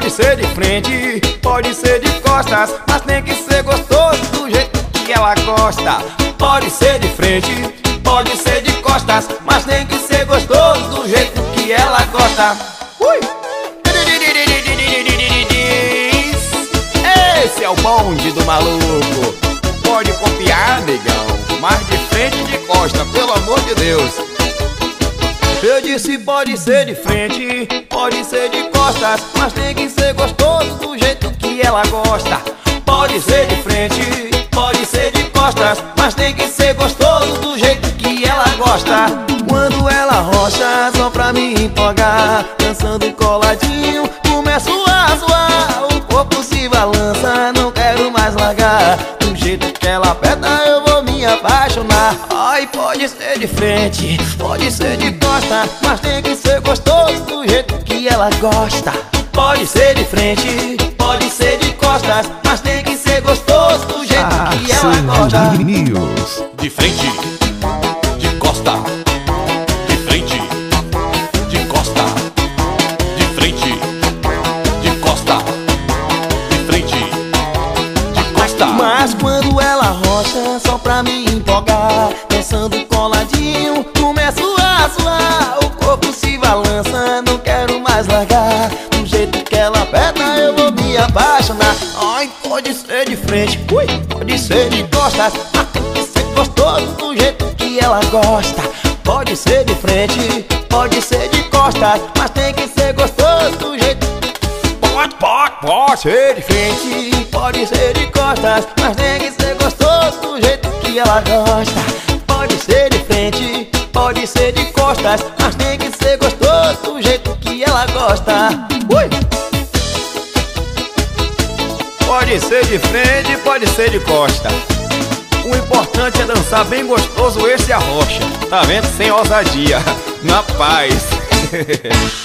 pode ser de frente, pode ser de costas, mas tem que ser gostoso do jeito que ela gosta. Pode ser de frente, pode ser de costas, mas tem que ser gostoso do jeito que ela gosta. Esse é o bonde do maluco. Pode copiar, negão, mas de frente e de costa, pelo amor de Deus. Eu disse pode ser de frente, pode ser de costas, mas tem que ser gostoso do jeito que ela gosta. Pode ser de frente, pode ser de costas, mas tem que ser gostoso do jeito que ela gosta. Quando ela rocha só pra me empolgar, dançando coladinho, começo a zoar. O corpo se balança, não quero mais largar. Do jeito que ela aperta eu vou me apaixonar. Ai, pode ser de frente, pode ser de costa, mas tem que ser gostoso do jeito que ela gosta. Pode ser de frente, pode ser de costas, mas tem que ser gostoso do jeito que ela gosta. De frente, de costa, de frente, de costa, de frente, de costa, de frente, de costa. Mas quando ela rocha só pra me empolgar, dançando coladinho, começo a zoar. O corpo se balança, não quero mais largar. Do jeito que ela aperta eu vou me apaixonar. Ai, pode ser de frente, pode ser de costas, mas tem que ser gostoso do jeito que ela gosta. Pode ser de frente, pode ser de costas, mas tem que ser gostoso do jeito. Pode ser de frente, pode ser de costas, mas tem que ser gostoso do jeito que ela gosta. Pode ser de frente, pode ser de costas, mas tem que ser gostoso do jeito que ela gosta. Pode ser de frente, pode ser de costa. O importante é dançar bem gostoso esse arrocha. Tá vendo? Sem ousadia, na paz.